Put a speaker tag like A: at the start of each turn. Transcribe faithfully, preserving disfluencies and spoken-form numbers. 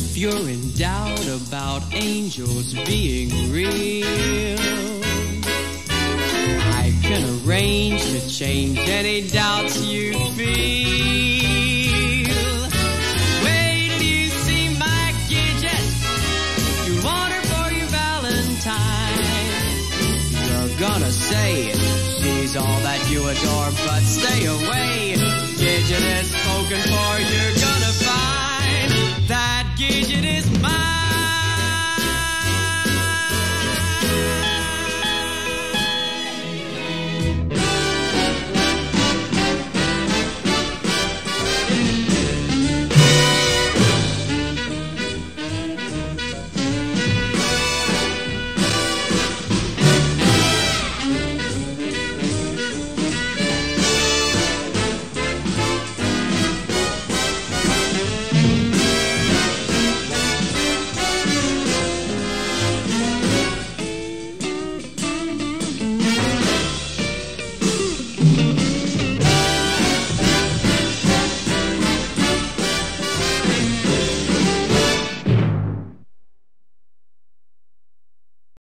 A: If you're in doubt about angels being real, I can arrange to change any doubts you feel. Wait till you see my Gidget. You'll want her for your Valentine. You're gonna say she's all that you adore, but stay away. Gidget is spoken for, you're gonna find that Gidget